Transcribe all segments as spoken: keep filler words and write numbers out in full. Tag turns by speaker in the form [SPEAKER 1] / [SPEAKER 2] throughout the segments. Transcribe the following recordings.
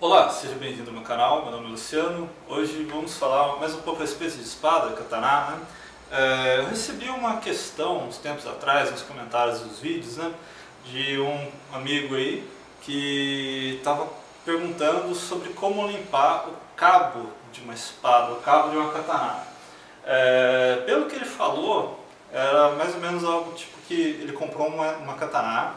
[SPEAKER 1] Olá, seja bem-vindo ao meu canal, meu nome é Luciano. Hoje vamos falar mais um pouco a respeito de espada, katana, né? É, eu recebi uma questão uns tempos atrás, nos comentários dos vídeos, né, de um amigo aí que estava perguntando sobre como limpar o cabo de uma espada, o cabo de uma katana. É, pelo que ele falou, era mais ou menos algo tipo que ele comprou uma, uma katana,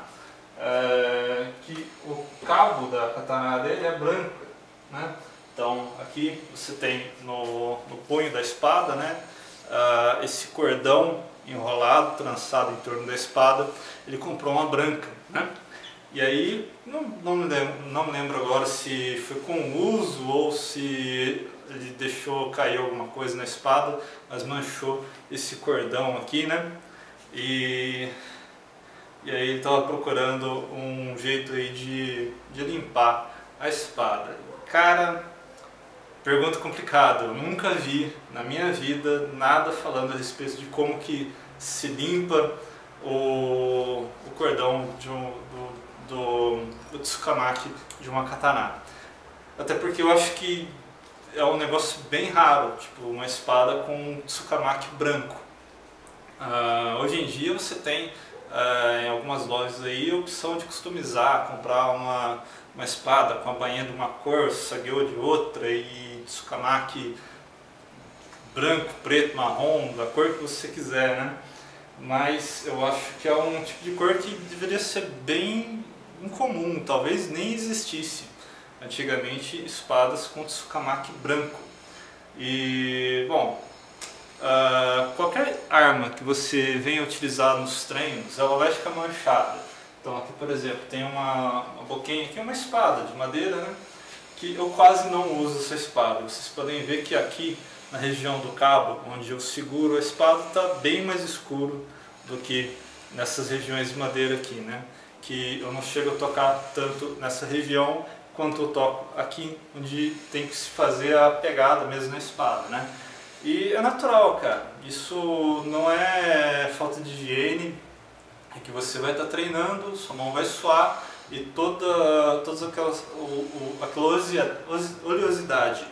[SPEAKER 1] é, que o cabo da katana dele é branco, né? Então aqui você tem no, no punho da espada, né, uh, esse cordão enrolado, trançado em torno da espada. Ele comprou uma branca, né? E aí, não, não, me lembro, não me lembro agora se foi com uso ou se ele deixou cair alguma coisa na espada, mas manchou esse cordão aqui, né? E, e aí ele estava procurando um jeito aí de, de limpar a espada. Cara, pergunta complicada. Eu nunca vi na minha vida nada falando a respeito de como que se limpa o, o cordão de um, do, do, do tsukamaki de uma katana. Até porque eu acho que é um negócio bem raro, tipo uma espada com um tsukamaki branco. Uh, hoje em dia você tem uh, em algumas lojas aí a opção de customizar, comprar uma, uma espada com a bainha de uma cor, sagueo de outra e tsukamaki branco, preto, marrom, da cor que você quiser, né? Mas eu acho que é um tipo de cor que deveria ser bem incomum, talvez nem existisse antigamente espadas com tsukamaki branco. E, bom, uh, qualquer arma que você venha utilizar nos treinos, ela vai ficar manchada. Então aqui, por exemplo, tem uma, uma boquinha aqui, uma espada de madeira, né, que eu quase não uso essa espada. Vocês podem ver que aqui na região do cabo, onde eu seguro a espada, está bem mais escuro do que nessas regiões de madeira aqui, né? Que eu não chego a tocar tanto nessa região quanto eu toco aqui, onde tem que se fazer a pegada mesmo na espada, né? E é natural, cara. Isso não é falta de higiene, é que você vai estar treinando, sua mão vai suar e toda, todas aquelas, o, o, aquela oleosidade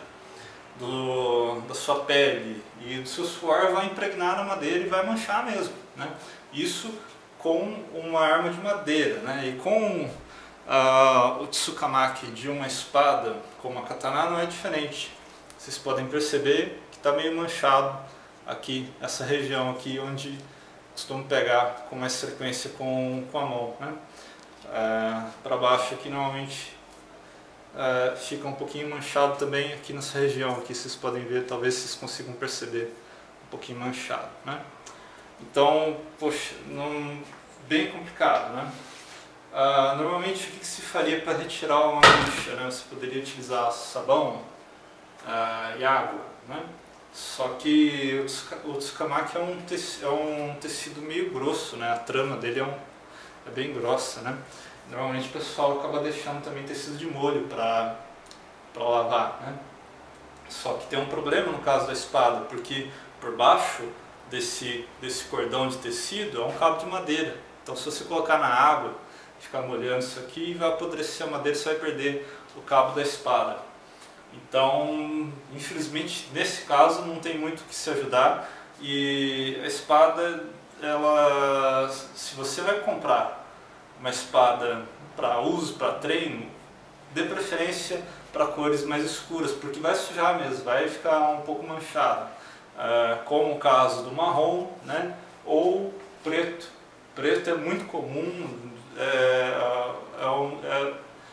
[SPEAKER 1] do, da sua pele e do seu suor vai impregnar na madeira e vai manchar mesmo, né? Isso com uma arma de madeira, né? E com uh, o tsukamaki de uma espada como a katana não é diferente. Vocês podem perceber que está meio manchado aqui, essa região aqui onde costumo pegar com mais frequência com, com a mão, né? Uh, para baixo aqui normalmente Uh, fica um pouquinho manchado também aqui nessa região, aqui vocês podem ver, talvez vocês consigam perceber um pouquinho manchado, né? Então, poxa, não, bem complicado, né? Uh, normalmente o que, que se faria para retirar uma mancha, né? Você poderia utilizar sabão uh, e água, né? Só que o tsukamaki é um, tecido, é um tecido meio grosso, né? A trama dele é, um, é bem grossa, né? Normalmente o pessoal acaba deixando também tecido de molho para para lavar, né? Só que tem um problema no caso da espada, porque por baixo desse, desse cordão de tecido é um cabo de madeira. Então se você colocar na água, ficar molhando isso aqui, vai apodrecer a madeira, você vai perder o cabo da espada. Então, infelizmente, nesse caso não tem muito o que se ajudar. E a espada, ela, se você vai comprar uma espada para uso, para treino, dê preferência para cores mais escuras, porque vai sujar mesmo, vai ficar um pouco manchado, uh, como o caso do marrom, né, ou preto. Preto é muito comum, é, é, um, é,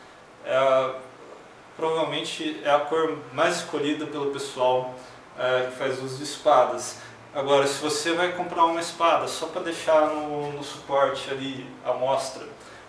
[SPEAKER 1] é provavelmente é a cor mais escolhida pelo pessoal é, que faz uso de espadas. Agora, se você vai comprar uma espada só para deixar no, no suporte ali à mostra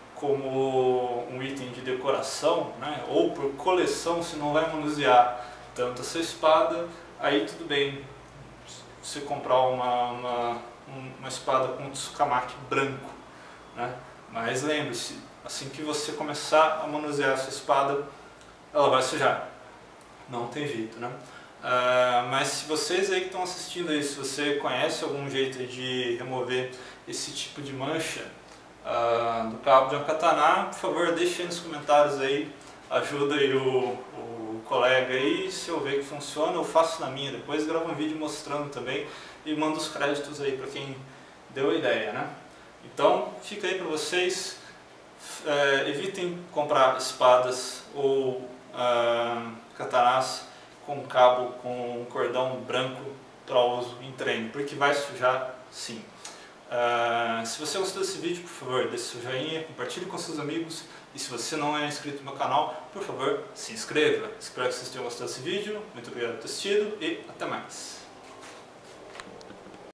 [SPEAKER 1] como um item de decoração, né, ou por coleção, se não vai manusear tanto essa espada, aí tudo bem você comprar uma, uma, uma espada com tsukamaki branco, né? Mas lembre-se, assim que você começar a manusear essa espada, ela vai sujar, não tem jeito, né? Uh, mas se vocês aí que estão assistindo aí, se você conhece algum jeito de remover esse tipo de mancha uh, do cabo de uma katana, por favor deixe aí nos comentários aí ajuda aí o, o colega aí, se eu ver que funciona eu faço na minha, depois gravo um vídeo mostrando também e mando os créditos aí para quem deu a ideia, né? Então fica aí para vocês, é, evitem comprar espadas ou ah, katanás com cabo com um cordão branco para uso em treino, porque vai sujar sim. Uh, se você gostou desse vídeo, por favor, deixe seu joinha, compartilhe com seus amigos e se você não é inscrito no meu canal, por favor, se inscreva. Espero que vocês tenham gostado desse vídeo, muito obrigado por ter assistido e até mais.